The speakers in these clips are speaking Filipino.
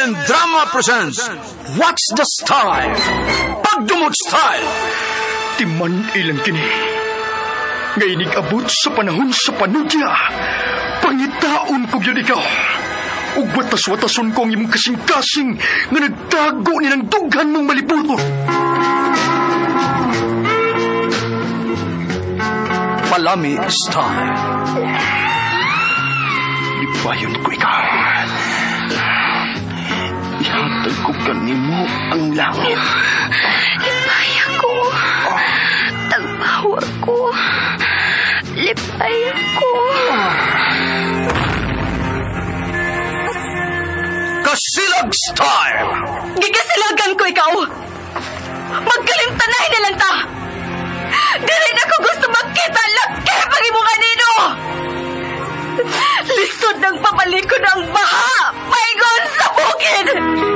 Armen Drama presents What's the Style? Pagdumot Style. Timan ilang kini. Ngayon abot sa panahon sa panudya. Pangitaon ko yun ikaw. Ug watas-watason ko ang imong kasing-kasing nga nagtago ni ng dughan mong malibuto. Palami Style. Libayon ko ikaw. Ihatag ko kanimo ang langit. Lipaya ko. Tagpawa ko. Lipaya ko. Kasilag Style. Gigasilagan ko ikaw. Magkalimtanay na lang ta. Dili na ko gusto makita laki pag imo kanino. Lisod ng papalikod ang baha. Paigon sa bukid.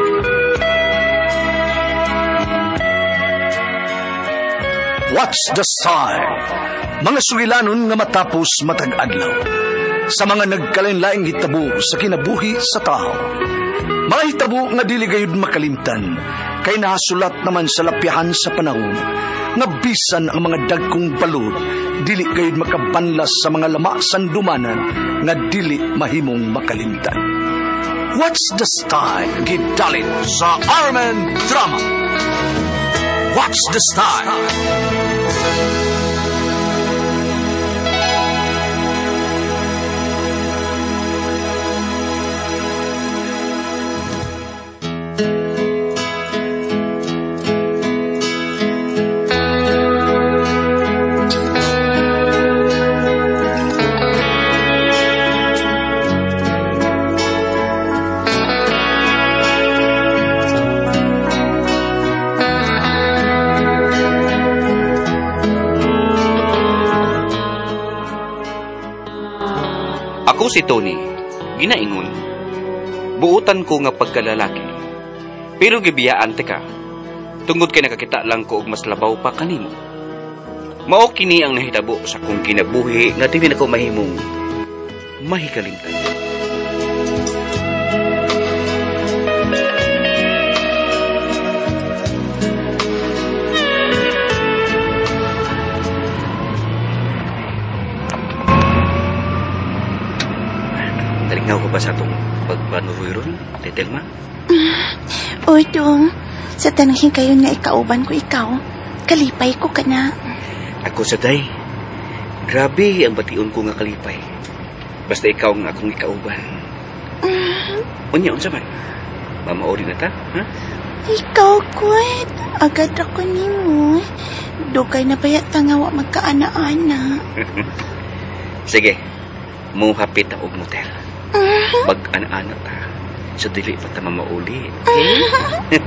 What's the Style? Mga sugilanon nga matapos matag-adlaw. Sa mga nagkalain-laing hitabo sa kinabuhi sa tao. Mga hitabo nga dili gayud makalimtan, kay nahasulat naman sa lapihan sa panahon, nga bisan ang mga dagkong balod, dili gayud makabanlas sa mga lama sandumanan, nga dili mahimong makalimtan. What's the Style? Gidalit sa Armen Drama. What's the Style? Ako si Tony, ginaingon. Buutan ko nga pagkalalaki. Pero gibiyaan ka. Tungod kay nakakita lang ko og mas labaw pa kanimo. Mao kini ang nahitabo sa kong kinabuhi nga dili na ko mahimong mahikalimtan. Nalingaw ko ba sa itong pagpanuroy ron, Tetelma? Oy, Dong. Sa tanangin kayo nga ikauban ko ikaw, kalipay ko ka na. Ako sa day. Grabe ang bation ko nga kalipay. Basta ikaw nga akong ikauban. Unya, unsa man? Mamaori na ta, ha? Ikaw, Kwet. Agad ako ni mo. Dugay na bayat tangawa magkaana-ana. Sige, muhapit ang motel. Mag-ana-ana ta. So, dili pa ta mamauli. Okay?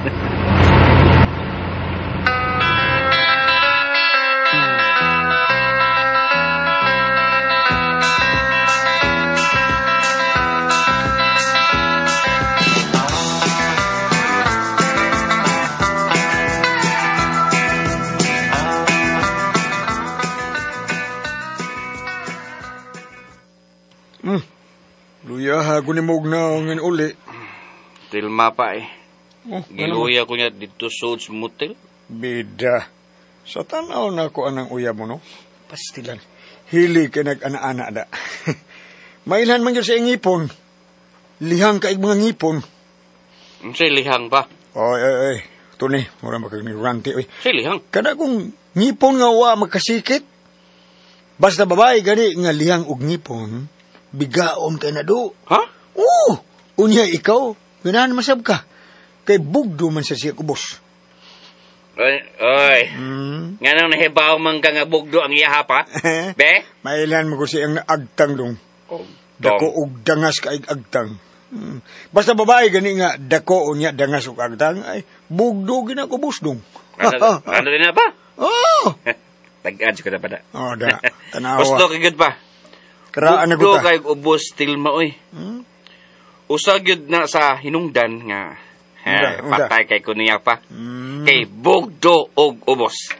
Luya, hago ni Mog na ngin uli. Tilma pa eh. Oh, Giluya ko niya dito sa motel. Bida. Sa tanaw na ko anang uya mo, no? Pastilan. Hili ka nag-ana-ana da. Mailhan man yun sa ngipon. Lihang kaig mga ngipon. Sa lihang ba? Oy. Tuni, mura makagniranti. Sa lihang? Kada kong ngipon nga wa magkasikit. Basta babae gani nga lihang og ngipon, bigaon kay na do. Ha? Oo! Unya ikaw, ganahan masab ka. Kay bugdo man sa siya kubos. Oy. Nga nang nahibaw man ka nga bugdo ang iyaha pa? Be? Mailan mo ko siyang naagtang dong. Dako og dangas kaig agtang. Basta babae gani nga dako unya dangas og agtang, ay bugdo gina kubos dong. Ano din na ba? Oh! Tag-ads ko na pa na. Oh, da. Tanawa. Gusto kagad pa. Karaan na ko Bugdo ta. kay ubos tilma, oy. Usag yun na sa hinungdan nga. Unda. Patay kay kuniya pa. Kay bugdo og ubos.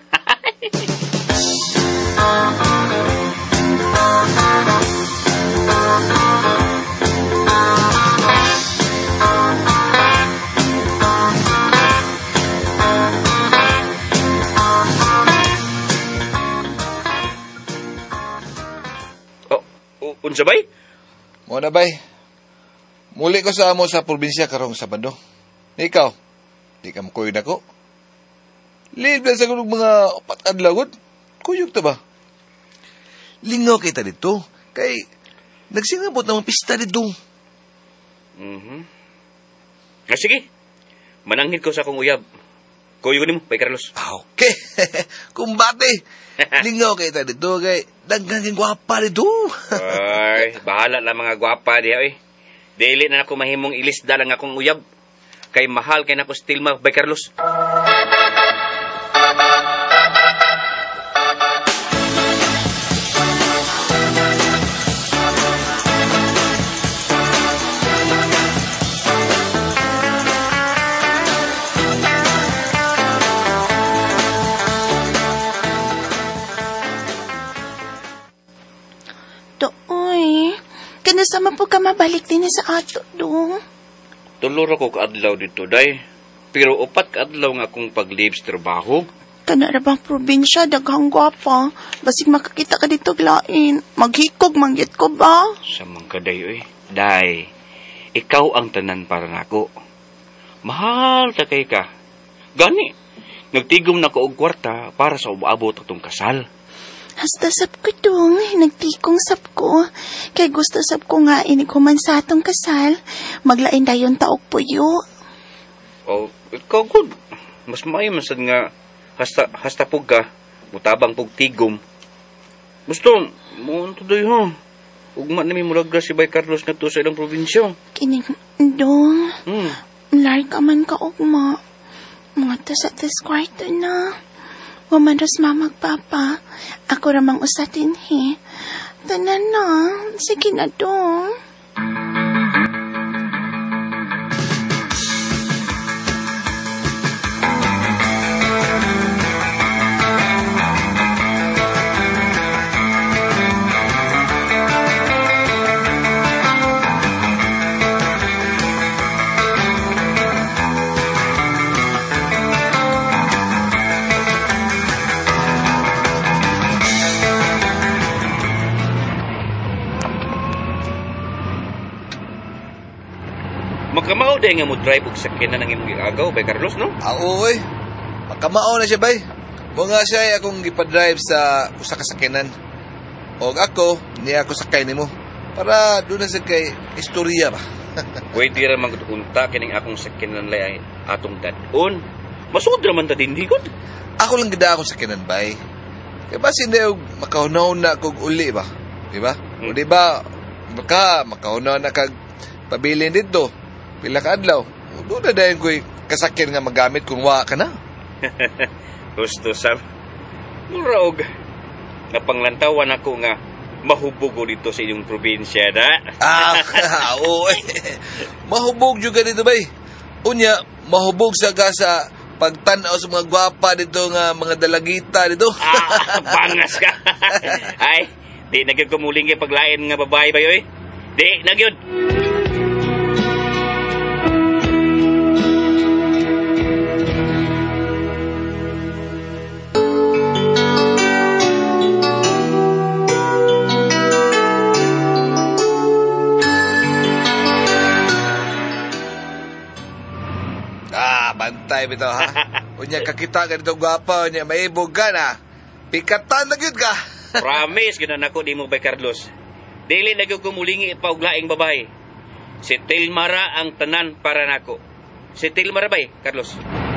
sabay. Mo na bay. Muli ko sa amo sa probinsya karong Sabado. Ikaw, di ka makuyod ako. Libre sa kunog mga 4 adlaw gud. Kuyog ta ba? Lingaw kita dito. Kay nagsingabot na mga pista dito. Sige. Mananghid ko sa akong uyab. Kuyo ni mo, Bay Carlos. Okay. Kumbate. Lingaw kita dito kay daghan kang gwapa dito. Ay, bahala lang mga gwapa diha oy. Dili na ako mahimong ilisda lang akong uyab. Kay mahal kay nako Stilma, Bay Carlos. Dooy, kanasama po ka mabalik din sa ato, dong. Tulor ako kaadlaw dito, day. Pero 4 kaadlaw nga akong pag-leave sa trabaho. Kana ra bang probinsya, daghang gwapa. Basig makakita ka dito glain. Maghikog, manggit ko ba? Sa mga day, oy. Day, ikaw ang tanan para nako. Mahal ta kay ka. Gani, nagtigom na ko og kwarta para sa umaabot atong kasal. Hasta sap ko dong, nagtikong sap ko. Kay gusto sap ko nga inikuman sa atong kasal. Maglain dayon taok puyo. Oh, ikaw good. Mas maayo man sad nga hasta pug ka, mutabang pug tigom. Gusto mo tudoy ho. Ugma na mi mulagra si Bay Carlos ngadto sa ilang probinsya. Kining dong. Lari ka man ka ugma. Mga tas at this kwarto na. Wamandos mamag papa. Ako ramang usatin he. Tanan na. Sige na dong. Makamao day nga mo drive og sakyanan ng imong agaw, Bay Carlos, no? Oy. Makamao na siya bay. Mo nga siya akong gipa-drive sa usa ka sakyanan. Og ako, niya ako sakay nimo. Para doon na sa kay istorya ba. Pwede ra man unta kining akong sakyanan lay atong dadon. Masud ra man ta dinhi gud. Ako lang gida akong sakyanan bay. Kaya ba sinday makahunaw na kog uli ba? Di ba? O di ba, makahunaw na kag pabilin dito. Pila ka adlaw. Doon na dayon ko'y kasakyan nga magamit kung wa ka na. Gusto sab. Muraog. Napanglantawan ako nga mahubugo dito sa inyong probinsya na. Oo. Mahubog juga dito bay. Unya, mahubog sa pagtanaw sa mga gwapa dito nga mga dalagita dito. Bangas ka. Ay, di nagyod kumuling kay paglain nga babae ba yoy? Di nagyod. Bantay bitaw ha. Unya kakita ka dito gwapa, unya maibog ka na. Pikatan na gyud ka. Promise ginan ako di mo Bay Carlos. Dili na gyud kumulingi pauglaing babae. Si Tilmara ang tanan para nako. Si Tilmara bay, Carlos.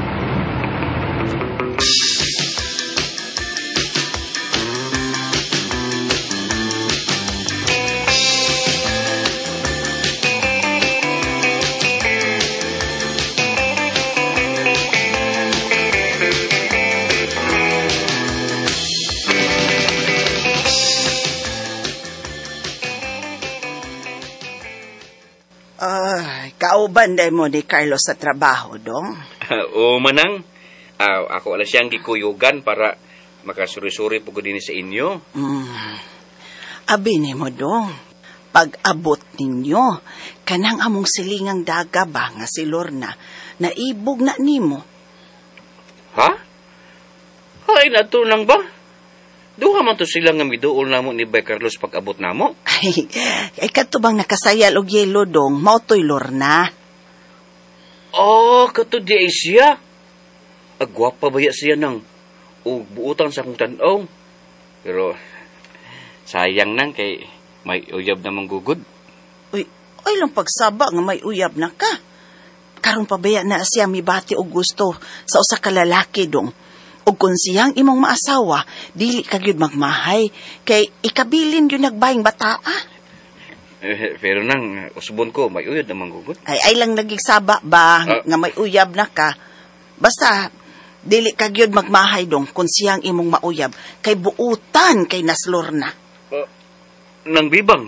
Kauban day mo ni Carlos sa trabaho, dong? O manang, ako ala siyang gikuyugan para makasuri-suri po ko din sa inyo. Abi ni mo, dong. Pag-abot ninyo, kanang among silingang daga ba nga si Lorna, naibog na nimo. Ha? Ay, natunang ba? Duha man to sila nga miduol namo ni Bay Carlos pag-abot namo. Ay katubang nakasayal og yelo dong, mautoy Lorna. Oh, kato di ay siya. Agwapa baya siya nang ug buutan sa akong tan-aw. Pero sayang nang kay may uyab na manggugod. Uy, ay lang pagsaba nga may uyab na ka. Karon pabaya na siya mibati og gusto sa usa ka lalaki dong. Ug kung siyang imong maasawa, dili ka gyud magmahay kay ikabilin gyud nagbaying bataa. Pero nang usbon ko may uyab na manggugod. Ay lang nagigsaba ba nga may uyab na ka. Basta dili ka gyud magmahay dong kung siyang imong mauyab kay buutan kay naslor na. Nang bibang.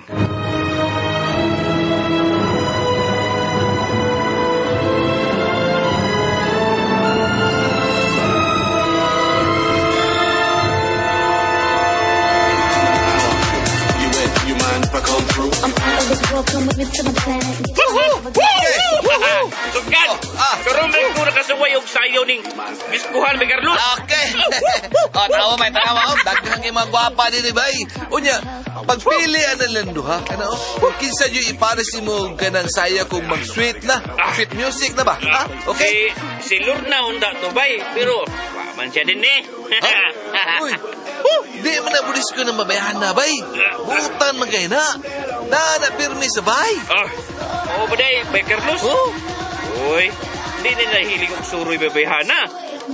Sugad! Karumeng ko nakasuway og sayaw ning giskuhan Bay Carlos. Okay. Tanawa may tanawa. Daghang kay mga gwapa din bay. Unya, pagpili ana lang duha kana kung kinsa yo ipares mo kanang saya kung mag-sweet na. Sweet music na ba? Ha? Okay. Si Lorna unda to bay, pero wa man siya din eh. Uy. Di man na budis ko na mabayahan na bay. Buutan man kay na. Na pirmi sa bay. Oh, baday Bay Carlos. Oh. Uy, di nila hiling og suroy babayhana.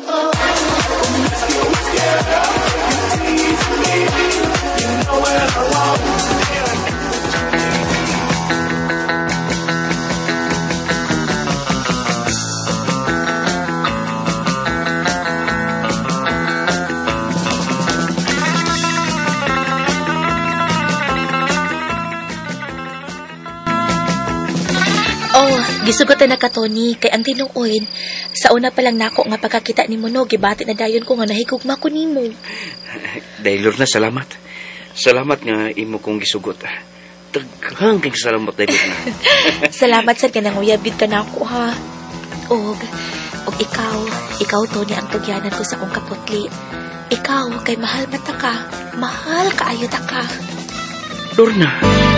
Oh, gisugot na ka, Tony, kay ang tinuoy. Sa una pa lang nako nga pagkakita ni Muno, gibati na dayon ko nga nahigugma ko nimo. Dahil Lorna, salamat. Salamat nga imo kong gisugot. Daghang kay salamat dahil Lorna. Salamat sad ka nang uyabid ka na ako, ha. Og ikaw, Tony, ang tugyanan ko sa kong kaputli. Ikaw, kay mahal mata ka. Mahal kaayo ta ka. Lorna.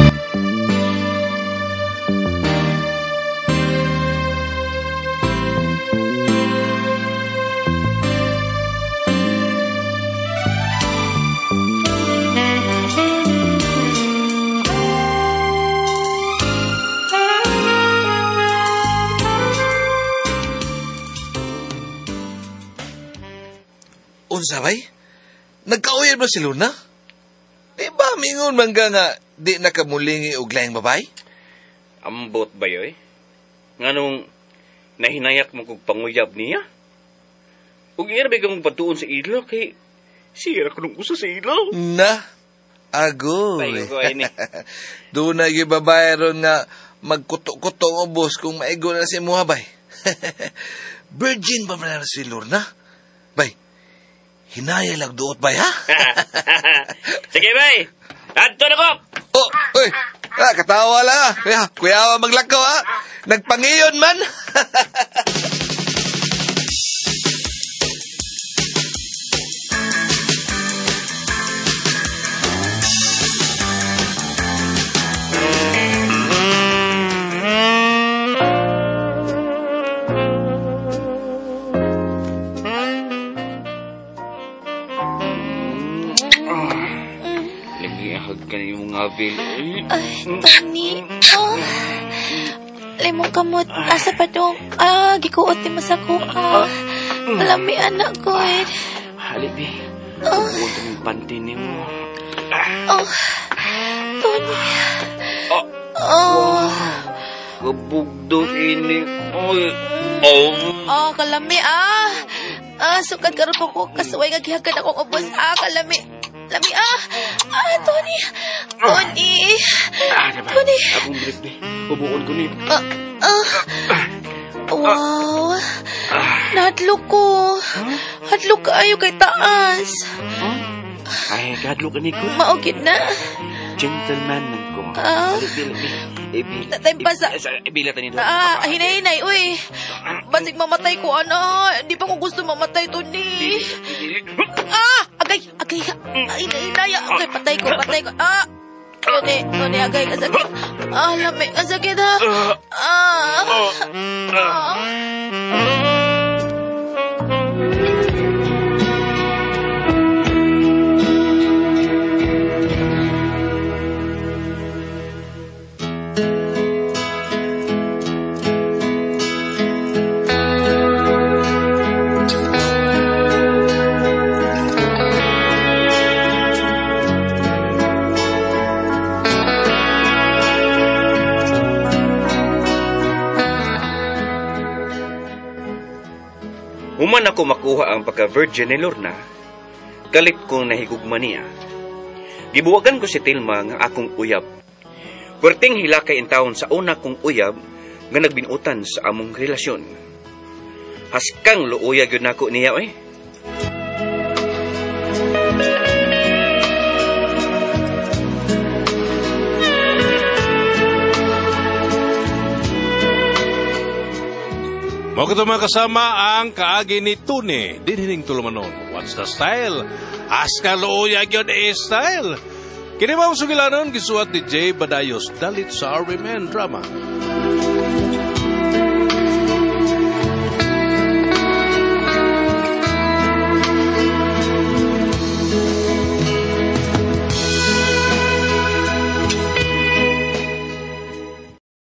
Unsa bay? Nagkauyab na si Lorna? Di ba mingon man nga di nakamulingi og laing babay? Ambot ba yoy? Nganong nahinayak mo kog panguyab niya? Ug irbe kang patuon sa ilo kay siya ko nung usa sa ilo. Na, agoy. Agoy ni. Doon na yung babae ron nga magkuto-kuto ang ubos kung maigo na si Muha bay. Virgin ba man na si Lorna? Bay, hinaya lang doot bay ha? Sige bay, adto na ko. Oh, uy, katawa lang ha. Kuya maglakaw ha. Nagpangiyon man. Abil. Ay, Tony. Oh. Limong kamot. Asa pa dong? Gikuot ni masako. Malami anak ko eh. Halibi. Huwag yung pantin mo. Tony. Kabugdog ini. Kalami sukat karon ko kasuway nga gihagad akong ubos. Kalami. Lami Tony. Tony. Tony. Akong bilis ni. Ubuon ko ni. Wow. Nahadlok ko. Hadlok kaayo kay taas. Ay, kahadlok ka ni ko. Maugid na. Gentleman man ko. Tatay pa sa... Ibilat ni doon. Hinay-hinay, uy. Basig mamatay ko, Di pa ko gusto mamatay, Tony. Agay, agay. Ay, nainaya. Okay, patay ko. Tony, agay ka sakit. Lami ka sakit, ha? Human ako makuha ang pagka-virgin ni Lorna, galit kong nahigugma niya. Gibuwagan ko si Tilma nga akong uyab. Puwerteng hilakay in taon sa una kong uyab nga nagbinutan sa among relasyon. Haskang luuyag yun ako niya, Mga ito mga kasama ang kaagi ni Tune. Dinhining tulumanon. What's the style? Aska looyag yun style. Kinibang sugilanon, gisuat ni Jay Badayos. Dalit sa RMN Drama.